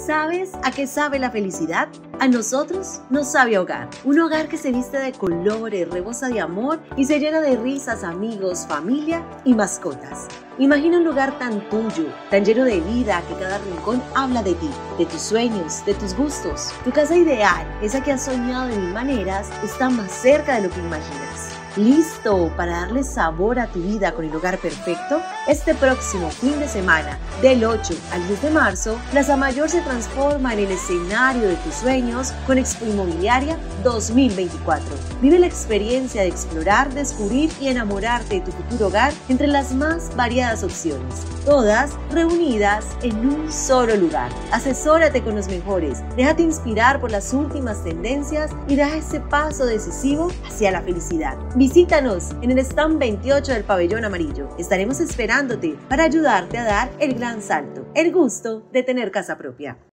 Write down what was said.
¿Sabes a qué sabe la felicidad? A nosotros nos sabe a hogar. Un hogar que se viste de colores, rebosa de amor y se llena de risas, amigos, familia y mascotas. Imagina un lugar tan tuyo, tan lleno de vida, que cada rincón habla de ti, de tus sueños, de tus gustos. Tu casa ideal, esa que has soñado de mil maneras, está más cerca de lo que imaginas. ¿Listo para darle sabor a tu vida con el hogar perfecto? Este próximo fin de semana, del 8 al 10 de marzo, Plaza Mayor se transforma en el escenario de tus sueños con Expo Inmobiliaria 2024. Vive la experiencia de explorar, descubrir y enamorarte de tu futuro hogar entre las más variadas opciones, todas reunidas en un solo lugar. Asesórate con los mejores, déjate inspirar por las últimas tendencias y da ese paso decisivo hacia la felicidad. Visítanos en el stand 28 del Pabellón Amarillo. Estaremos esperándote para ayudarte a dar el gran salto, el gusto de tener casa propia.